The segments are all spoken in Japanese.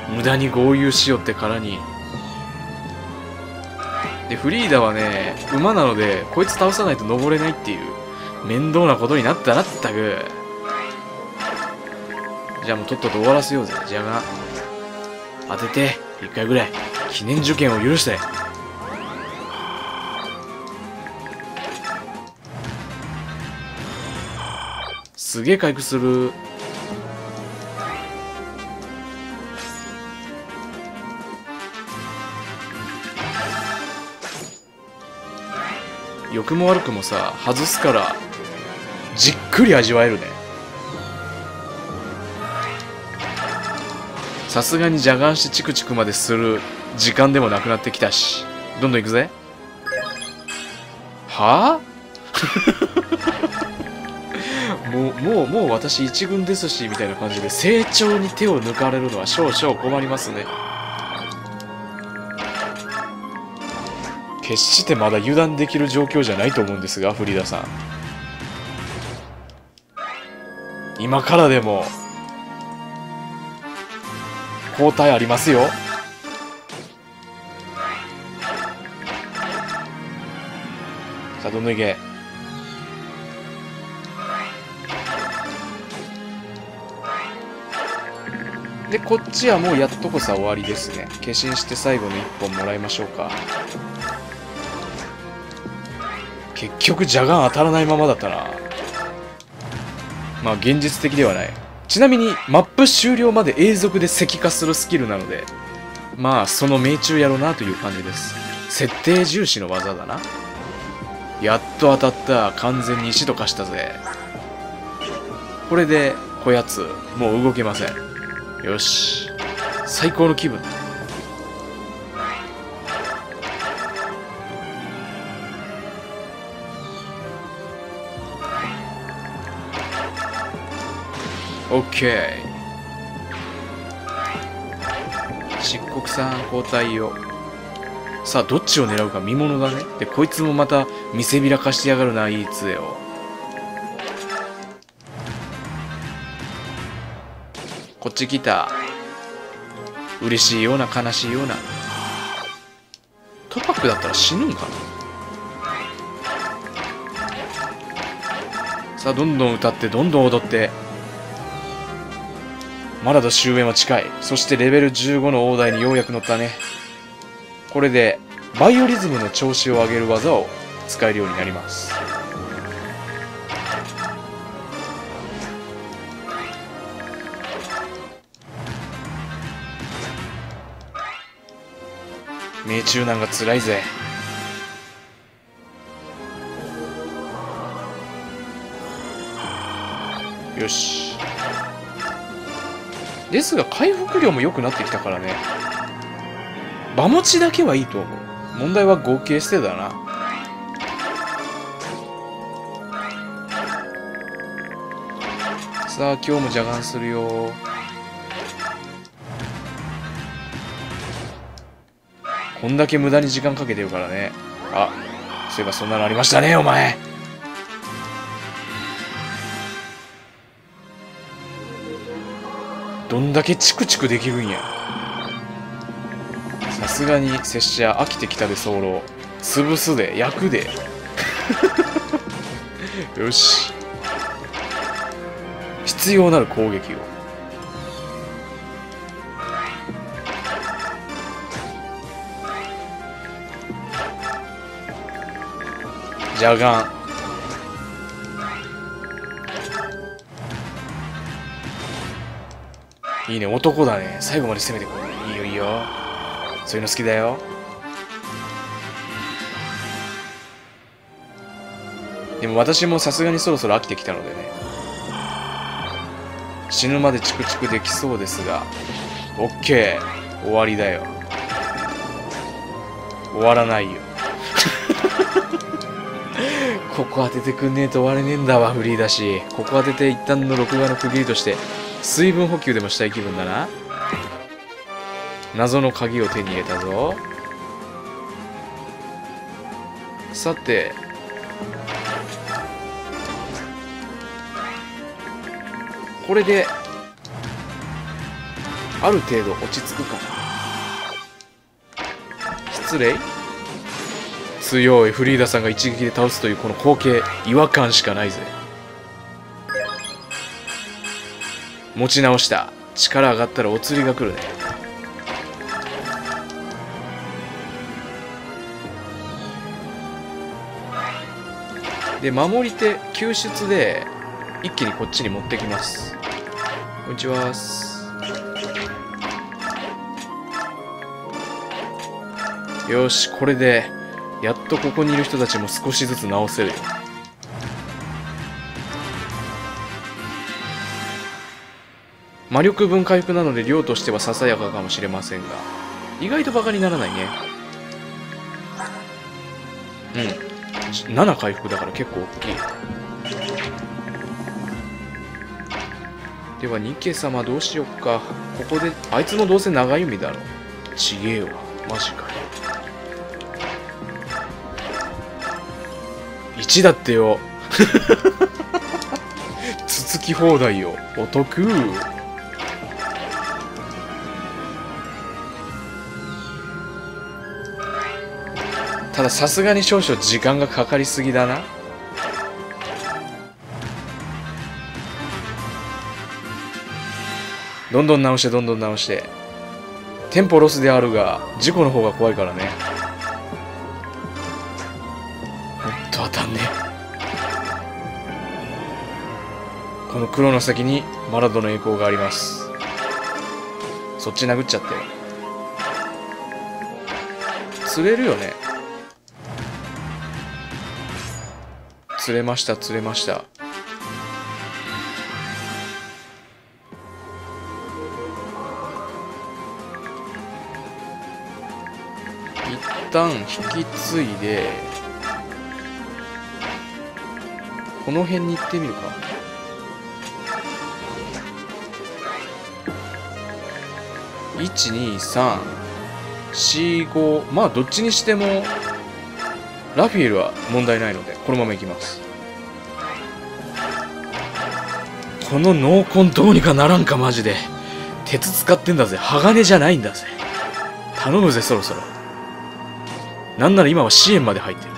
無駄に豪遊しよってからに。で、フリーダはね、馬なので、こいつ倒さないと登れないっていう、面倒なことになったなったく。じゃあもうとっとと終わらせようぜ。じゃが、当てて、一回ぐらい、記念受験を許して。すげえ回復する。良くも悪くもさ、外すからじっくり味わえるね。さすがに邪眼してチクチクまでする時間でもなくなってきたし、どんどんいくぜ。はあもう私一軍ですしみたいな感じで成長に手を抜かれるのは少々困りますね。決してまだ油断できる状況じゃないと思うんですが、フリーダさん。今からでも交代ありますよ。さあどんどんいけ。でこっちはもうやっとこさ終わりですね。化身して最後の1本もらいましょうか。結局邪眼当たらないままだったな。まあ現実的ではない。ちなみにマップ終了まで永続で石化するスキルなので、まあその命中やろうなという感じです。設定重視の技だな。やっと当たった。完全に石と化したぜ。これでこやつもう動けません。よし、最高の気分だ。オッケー。漆黒さん交代を。さあどっちを狙うか見ものだね。でこいつもまた見せびらかしてやがるな、いい杖を。こっち来た。嬉しいような悲しいような。トパックだったら死ぬんかな。さあどんどん歌ってどんどん踊って。マラド終焉は近い。そしてレベル15の大台にようやく乗ったね。これでバイオリズムの調子を上げる技を使えるようになります。命中難が辛いぜ。よし。ですが回復量も良くなってきたからね。場持ちだけはいいと思う。問題は合計してだな。さあ今日も邪眼するよ。こんだけ無駄に時間かけてるからね。あ、そういえばそんなのありましたね、お前。どんだけチクチクできるんや。さすがに拙者飽きてきたで候。潰すで、焼くで。よし。必要なる攻撃を。邪眼。いいね、男だね。最後まで攻めてこい。いいよいいよ。そういうの好きだよ。でも私もさすがにそろそろ飽きてきたのでね。死ぬまでチクチクできそうですが。オッケー。終わりだよ。終わらないよ。ここ当ててくんねえと終われねえんだわ、フリーだし。ここ当てて一旦の録画の区切りとして、水分補給でもしたい気分だな。謎の鍵を手に入れたぞ。さて。これで、 ある程度落ち着くかな。失礼。強いフリーダさんが一撃で倒すというこの光景、違和感しかないぜ。持ち直した。力上がったらお釣りが来るね。で、守り手救出で一気にこっちに持ってきます。こんにちは。よし、これでやっとここにいる人たちも少しずつ直せるよ。魔力分回復なので量としてはささやかかもしれませんが、意外とバカにならないね。7回復だから結構大きい。ではニケ様どうしよっか。ここであいつもどうせ長弓だろ。ちげえわ、マジかよ。1だってよ。つつき放題よ、お得。たださすがに少々時間がかかりすぎだな。どんどん直してどんどん直して。テンポロスであるが事故の方が怖いからね。ほんと当たんね。この黒の先にマラドの栄光があります。そっち殴っちゃって。釣れるよね。釣れました釣れました。一旦引き継いでこの辺に行ってみるか。12345、まあどっちにしてもラフィエルは問題ないのでこのまま行きます。この濃紺どうにかならんか。マジで鉄使ってんだぜ。鋼じゃないんだぜ。頼むぜそろそろ。なんなら今は支援まで入ってる。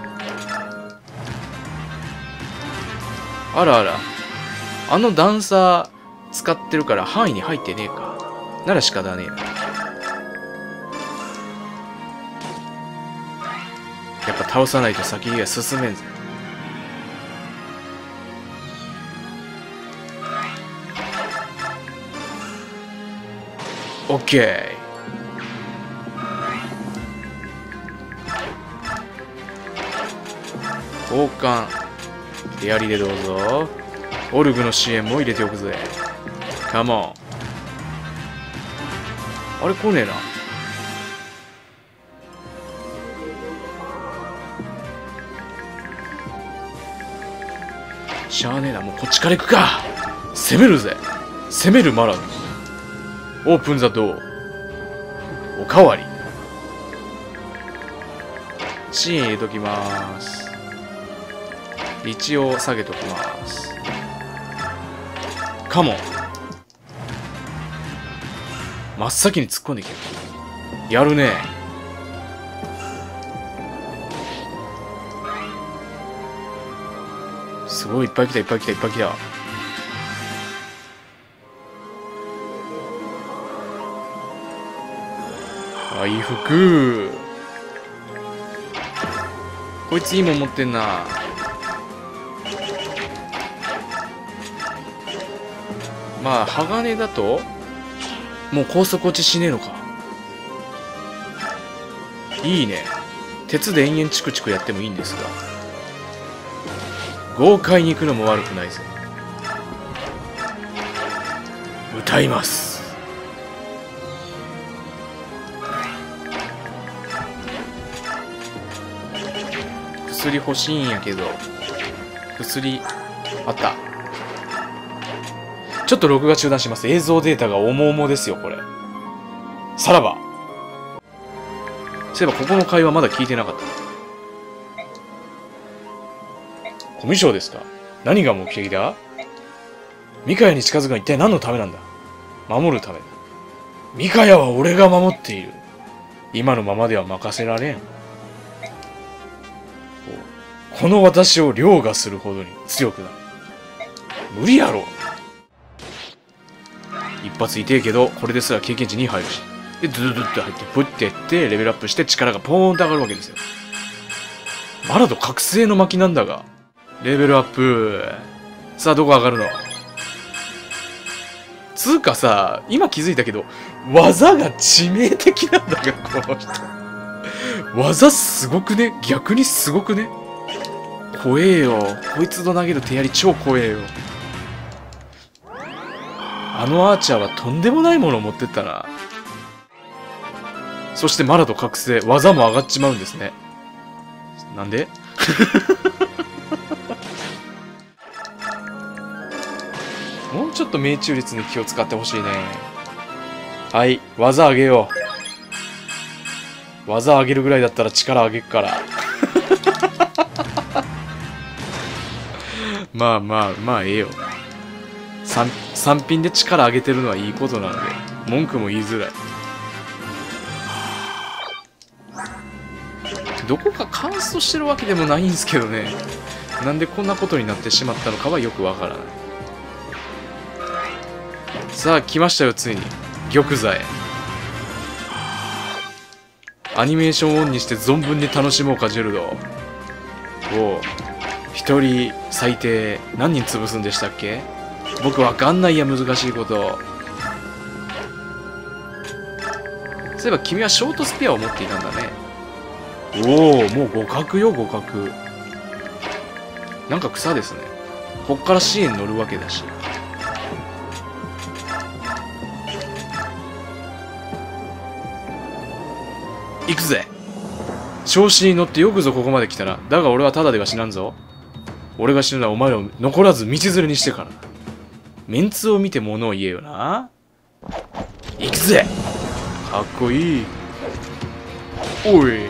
あらあら、あの段差使ってるから範囲に入ってねえか。なら仕方ねえな。やっぱ倒さないと先には進めんぜ。オッケー。交換。手やりでどうぞ。オルグの支援も入れておくぜ。カモン。あれ来ねえな。しゃあねえな、もうこっちから行くか。攻めるぜ。攻めるマラド。オープンザドア。おかわり。支援入れときます。一応下げときます。カモン。真っ先に突っ込んできる。やるね。すごいいっぱい来たいっぱい来たいっぱい来た。回復。こいついいもん持ってんな。まあ鋼だともう高速落ちしねえのか。いいね。鉄で延々チクチクやってもいいんですが、豪快に行くのも悪くないぜ。歌います。薬欲しいんやけど、薬あった。ちょっと録画中断します。映像データが重々ですよこれ。さらば。そういえばここの会話まだ聞いてなかった。コミュ障ですか。何が目的だ。ミカヤに近づくのは一体何のためなんだ。守るため。 ミカヤは俺が守っている。今のままでは任せられん。この私を凌駕するほどに強くなる。無理やろ。一発痛えけど、これですら経験値2入るし。で、ドゥドゥドゥって入って、プッてやって、レベルアップして力がポーンと上がるわけですよ。マラド覚醒の巻なんだが。レベルアップ。さあ、どこ上がるの？つうかさ、今気づいたけど、技が致命的なんだが、この人。技すごくね？逆にすごくね？怖えよ。こいつの投げる手槍超怖えよ。あのアーチャーはとんでもないものを持ってったな。そしてマラド覚醒。技も上がっちまうんですね。なんでもうちょっと命中率に気を使ってほしいね。はい、技上げよう。技上げるぐらいだったら力上げっから。まあまあまあええよ。3品で力上げてるのはいいことなので、文句も言いづらい。どこか乾燥してるわけでもないんですけどね。なんでこんなことになってしまったのかはよくわからない。さあ来ましたよ、ついに玉座へ。アニメーションオンにして存分に楽しもうか、ジェルド。おう、一人最低何人潰すんでしたっけ？僕わかんないや、難しいこと。そういえば君はショートスピアを持っていたんだね。おお、もう互角よ、互角。なんか草ですね。こっから支援乗るわけだし。行くぜ。調子に乗ってよくぞここまで来たな。だが俺はただでは死なんぞ。俺が死ぬのはお前らを残らず道連れにしてから。メンツを見て物を言えよな。行くぜ。かっこいい。おい。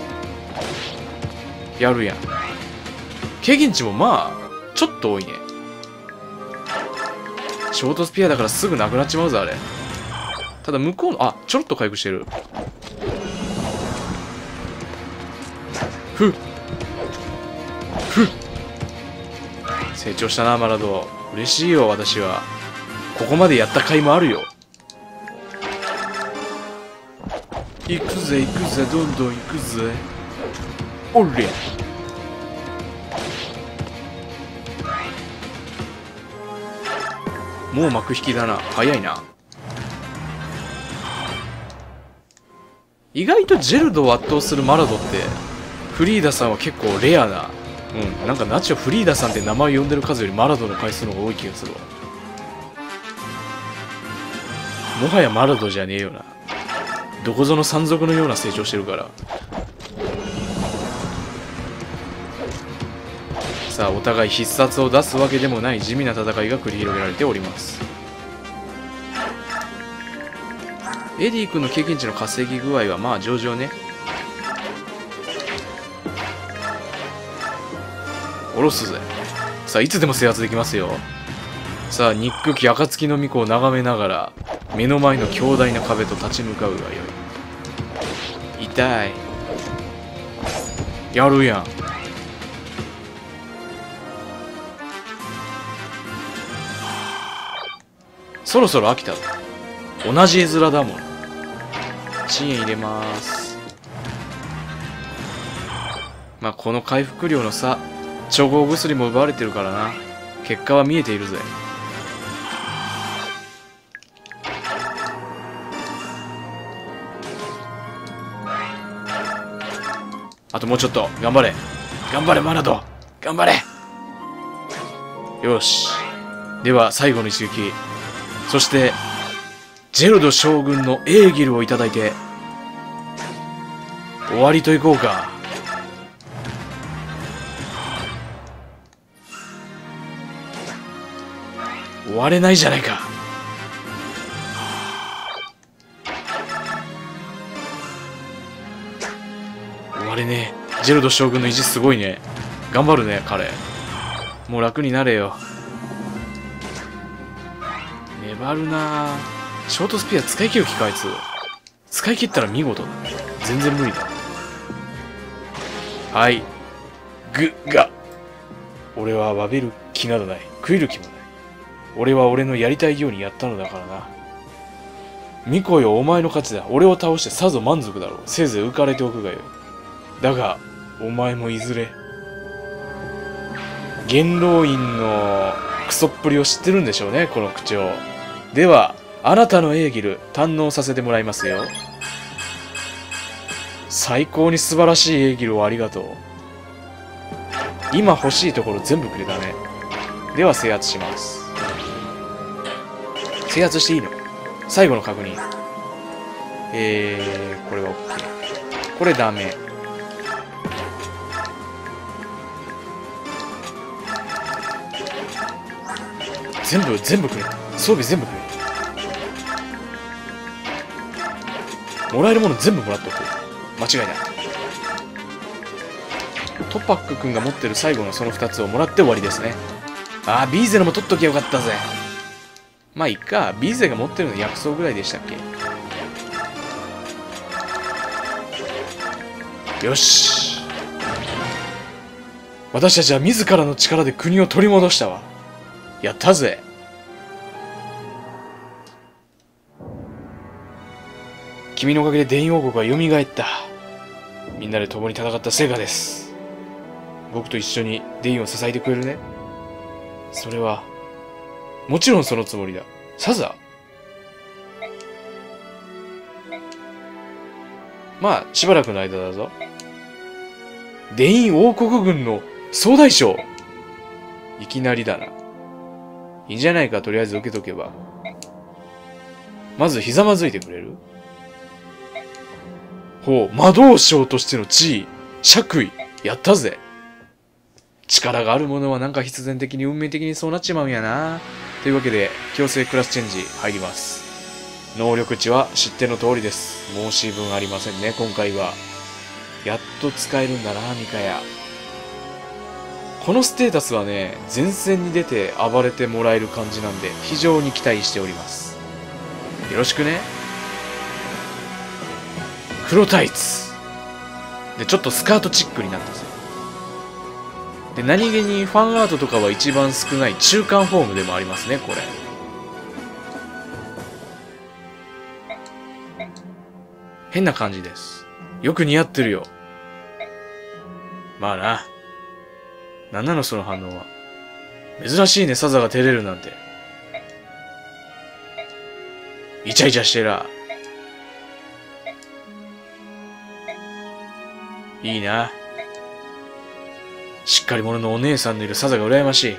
やるやん。経験値もまあ、ちょっと多いね。ショートスピアだからすぐなくなっちまうぞ、あれ。ただ向こうの、あ、ちょろっと回復してる。ふっ。ふっ。成長したな、マラド。嬉しいよ、私は。ここまでやった甲斐もあるよ。行くぜ、行くぜ、どんどん行くぜ。おりゃ。もう幕引きだな。早いな。意外とジェルドを圧倒するマラドって、フリーダさんは結構レアな。うん、なんかナチョフリーダさんって名前を呼んでる数よりマラドの回数の方が多い気がするわ。もはやマラドじゃねえよな。どこぞの山賊のような成長してるから。さあ、お互い必殺を出すわけでもない地味な戦いが繰り広げられております。エディ君の経験値の稼ぎ具合はまあ上々ね。下ろすぜ。さあ、いつでも制圧できますよ。さあ、憎き暁の巫女を眺めながら目の前の強大な壁と立ち向かうがよい。痛い。やるやん。そろそろ飽きたぞ。同じ絵面だもん。遅延入れます。まあこの回復量の差、調合薬も奪われてるからな。結果は見えているぜ。あともうちょっと頑張れ。頑張れマラド、頑張れ。よし。では最後の一撃、そしてジェルド将軍のエーギルをいただいて終わりといこうか。終われないじゃないか。終われねえ。ジェルド将軍の意地すごいね。頑張るね彼。もう楽になれよ。粘るなぁ。 ショートスピア使い切る気かあいつ。使い切ったら見事。全然無理だ。はい。俺は詫びる気などない。食える気もない。俺は俺のやりたいようにやったのだからな。ミコよ、お前の勝ちだ。俺を倒してさぞ満足だろう。せいぜい浮かれておくがよい。だが、お前もいずれ、元老院のクソっぷりを知ってるんでしょうね、この口調。では、あなたのエーギル、堪能させてもらいますよ。最高に素晴らしいエーギルをありがとう。今欲しいところ全部くれたね。では制圧します。制圧していいの？最後の確認。これは OK。これダメ。全部くれ。装備全部くれ。もらえるもの全部もらっとく。間違いない。トパック君が持ってる最後のその2つをもらって終わりですね。あー、ビーゼのも取っときゃよかったぜ。まあいっか。ビーゼが持ってるの薬草ぐらいでしたっけ。よし。私たちは自らの力で国を取り戻したわ。やったぜ。君のおかげで電王国は蘇った。みんなで共に戦った成果です。僕と一緒にデインを支えてくれるね。それは、もちろんそのつもりだ。サザ？まあ、しばらくの間だぞ。デイン王国軍の総大将。いきなりだな。いいんじゃないか、とりあえず受けとけば。まずひざまずいてくれる？ほう、魔導将としての地位、爵位、やったぜ。力がある者はなんか必然的に運命的にそうなっちまうんやな。というわけで、強制クラスチェンジ入ります。能力値は知っての通りです。申し分ありませんね、今回は。やっと使えるんだな、ミカヤ。このステータスはね、前線に出て暴れてもらえる感じなんで、非常に期待しております。よろしくね。黒タイツ。で、ちょっとスカートチックになったぜ。で、何気にファンアートとかは一番少ない中間フォームでもありますね、これ。変な感じです。よく似合ってるよ。まあな。なんなのその反応は。珍しいね、サザが照れるなんて。イチャイチャしてら。いいな。しっかり者のお姉さんのいるサザが羨ましい。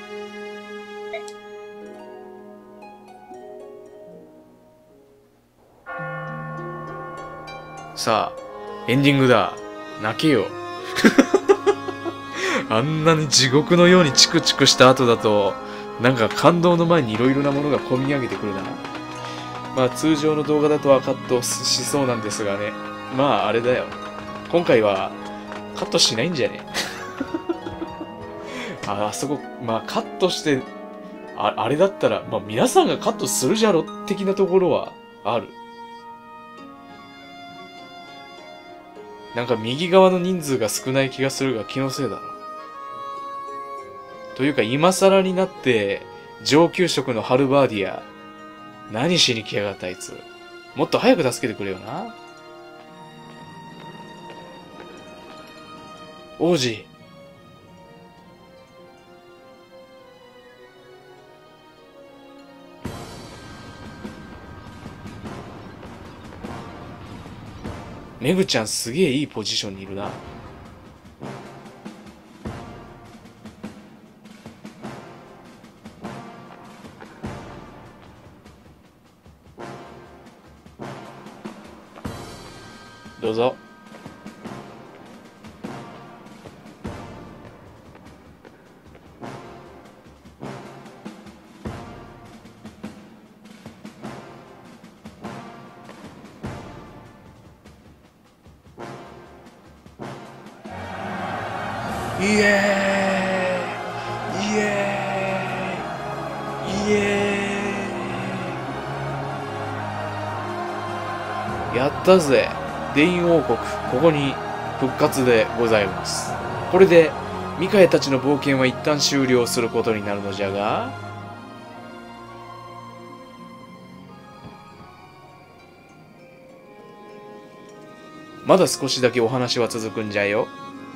さあ、エンディングだ。泣けよ。あんなに地獄のようにチクチクした後だと、なんか感動の前にいろいろなものが込み上げてくるな。まあ通常の動画だとはカットしそうなんですがね。まああれだよ。今回はカットしないんじゃね？あそこ、まあカットして、あれだったら、まあ皆さんがカットするじゃろ的なところはある。なんか右側の人数が少ない気がするが気のせいだろ。というか今更になって上級職のハルバーディア、何しに来やがったあいつ。もっと早く助けてくれよな。王子。メグちゃんすげえいいポジションにいるな。どうぞ。イエーイイエーイイエやったぜ。デイン王国、ここに復活でございます。これで、ミカエたちの冒険は一旦終了することになるのじゃが、まだ少しだけお話は続くんじゃよ。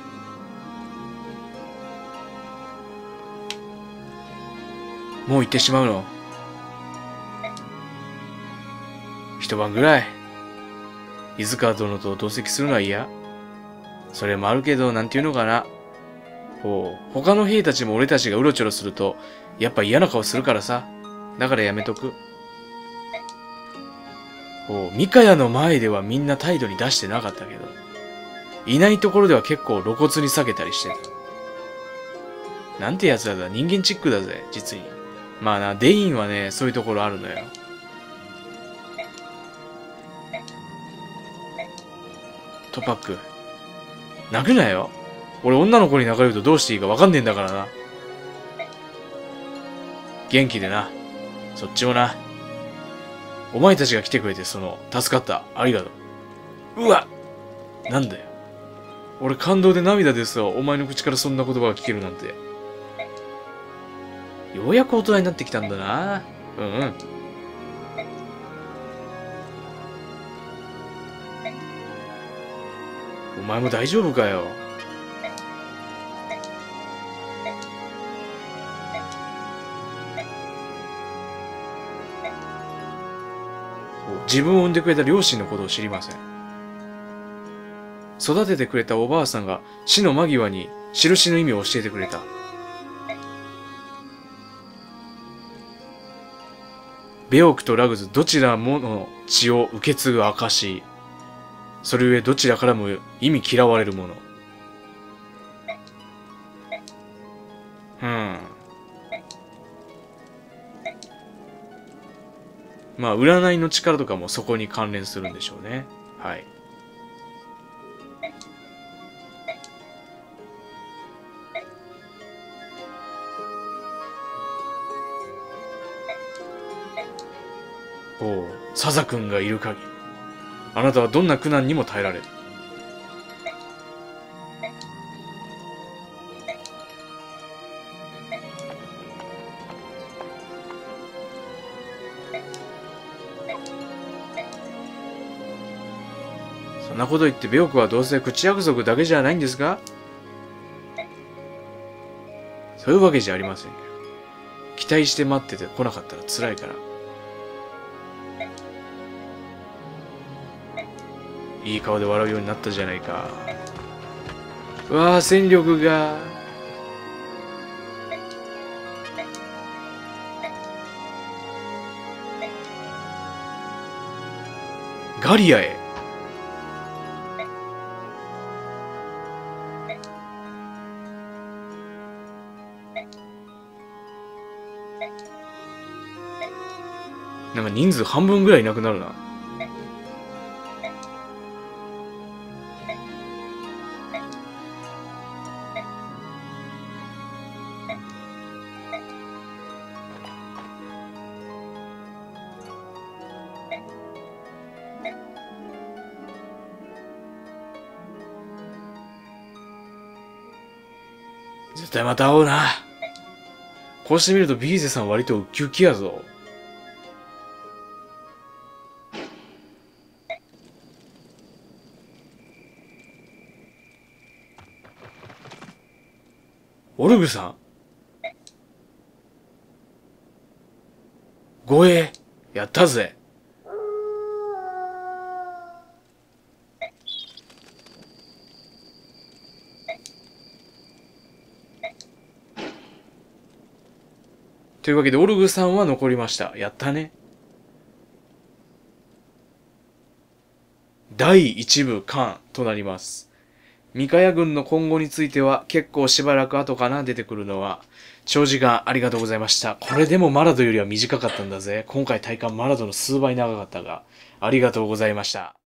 もう行ってしまうの？一晩ぐらい、伊豆川殿と同席するのは嫌？それもあるけど、なんていうのかな。他の兵たちも俺たちがうろちょろすると、やっぱ嫌な顔するからさ。だからやめとく。ミカヤの前ではみんな態度に出してなかったけど、いないところでは結構露骨に避けたりしてた。なんてやつらだ、人間チックだぜ、実に。まあな、デインはね、そういうところあるのよ。トパック、泣くなよ。俺女の子に泣かれるとどうしていいかわかんねえんだからな。元気でな。そっちもな。お前たちが来てくれて助かった。ありがとう。うわ！なんだよ。俺感動で涙ですよ。お前の口からそんな言葉が聞けるなんて。ようやく大人になってきたんだな。うんうん。お前も大丈夫かよ。自分を産んでくれた両親のことを知りません。育ててくれたおばあさんが死の間際に印の意味を教えてくれた。ベオクとラグズどちらもの血を受け継ぐ証。それゆえどちらからも意味嫌われるもの。まあ、占いの力とかもそこに関連するんでしょうね。はい。サザ君がいる限り、あなたはどんな苦難にも耐えられる。そんなこと言ってベオクはどうせ口約束だけじゃないんですか？そういうわけじゃありませんけど。期待して待ってて来なかったら辛いから。いい顔で笑うようになったじゃないか。うわあ、戦力が。ガリアへ。なんか人数半分ぐらいいなくなるな。絶対また会おうな。こうしてみるとビーゼさん割とウッキウキやぞ。オルグさん、護衛やったぜ。というわけでオルグさんは残りました。やったね。第一部完となります。ミカヤ軍の今後については結構しばらく後かな、出てくるのは。長時間ありがとうございました。これでもマラドよりは短かったんだぜ。今回体感マラドの数倍長かったが、ありがとうございました。